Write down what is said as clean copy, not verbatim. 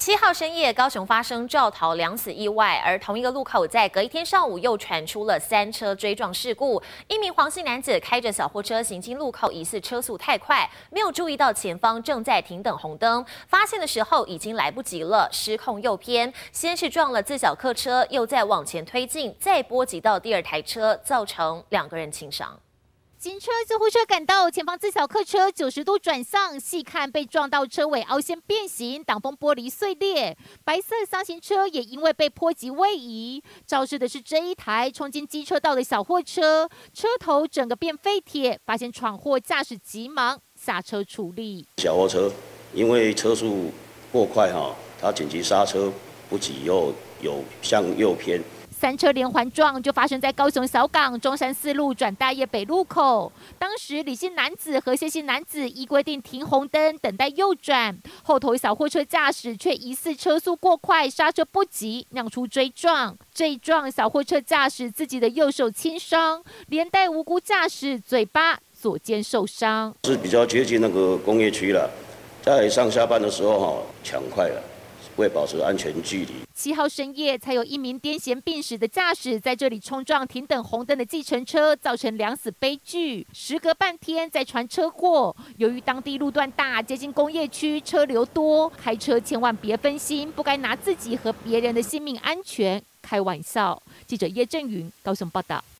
7号深夜，高雄发生肇逃2死意外，而同一个路口在隔一天上午又传出了3车追撞事故。一名黄姓男子开着小货车行经路口，疑似车速太快，没有注意到前方正在停等红灯，发现的时候已经来不及了，失控右偏，先是撞了自小客车，又再往前推进，再波及到第2台车，造成2个人轻伤。 警车、救护车赶到，前方自小客车90度转向，细看被撞到车尾凹陷变形，挡风玻璃碎裂。白色厢型车也因为被波及位移。肇事的是这一台冲进机车道的小货车，车头整个变废铁。发现闯祸驾驶急忙下车处理。 小货车因为车速过快它紧急刹车不及，又有向右偏。 3车连环撞就发生在高雄小港中山4路转大业北路口。当时李姓男子和谢姓男子依规定停红灯等待右转，后头小货车驾驶却疑似车速过快，刹车不及，酿出追撞。这一撞，小货车驾驶自己的右手轻伤，连带无辜驾驶嘴巴、左肩受伤。 是比较接近那个工业区了，在上下班的时候抢快了。 为保持安全距离 ，7号深夜才有一名癫痫病史的驾驶在这里冲撞停等红灯的计程车，造成2死悲剧。时隔半天再传车祸，由于当地路段大，接近工业区，车流多，开车千万别分心，不该拿自己和别人的性命安全开玩笑。记者叶振云高雄报道。